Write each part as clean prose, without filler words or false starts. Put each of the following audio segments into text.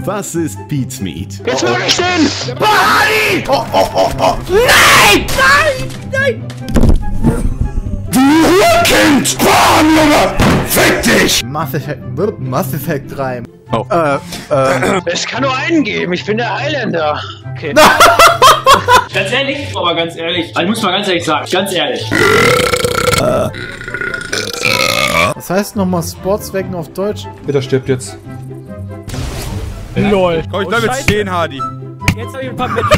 Was ist Pete's Meat? Jetzt mach ich den! Bahani! Oh. Nein! Nein! Nein! Du Hurkind! Bam, Junge! Fick dich! Mass Effect 3. Oh. Es kann nur einen geben, ich bin der Highlander. Okay. Ganz ehrlich, aber ganz ehrlich, ich muss mal ganz ehrlich sagen, ganz ehrlich. Was heißt nochmal Sportswagen auf Deutsch? Peter stirbt jetzt. LOL. Komm, ich bleib jetzt stehen, Hardy. Jetzt hab ich ein paar mit.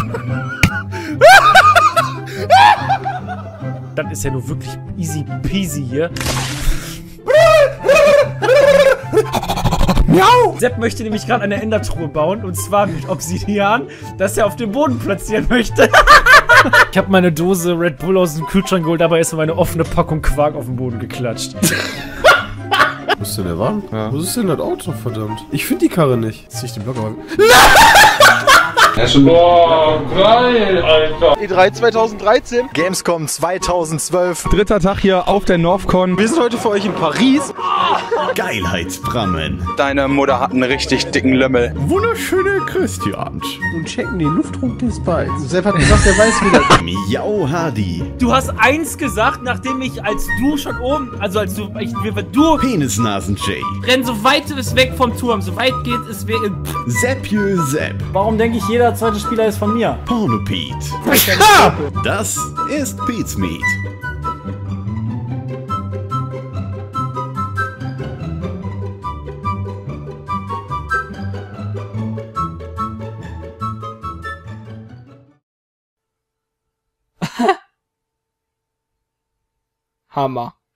Das ist ja nur wirklich easy peasy hier. Miau! Sepp möchte nämlich gerade eine Endertruhe bauen, und zwar mit Obsidian, das er auf dem Boden platzieren möchte. Ich habe meine Dose Red Bull aus dem Kühlschrank geholt, dabei ist meine offene Packung Quark auf den Boden geklatscht. Wo ist denn der Wagen? Ja. Wo ist denn das Auto, verdammt? Ich finde die Karre nicht. Zieh ich den Block aber. Ja, schon. Boah, geil, Alter. E3 2013. Gamescom 2012. Dritter Tag hier auf der Northcon. Wir sind heute für euch in Paris. Geilheitsbrammen. Deine Mutter hat einen richtig dicken Lümmel. Wunderschöne Christian. Und checken den Luftdruck des Balls. Sepp hat gesagt, er weiß wieder. Miau Hardy. Du hast eins gesagt, nachdem ich, als du schon oben, also als du, du Penisnasen Jay. renn so weit es weg vom Turm, so weit geht es weg. Seppjö Sepp. Warum denke ich, jeder zweite Spieler ist von mir? Porno Pete. Das ist Pete's Meat. Hammer.